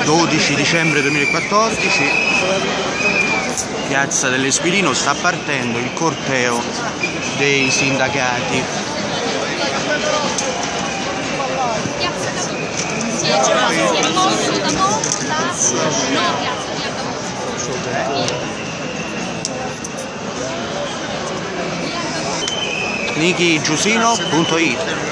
12 dicembre 2014, Piazza dell'Espirino, sta partendo il corteo dei sindacati. Si è mosso da Monza, no Piazza di Adamo. nichigiusino.it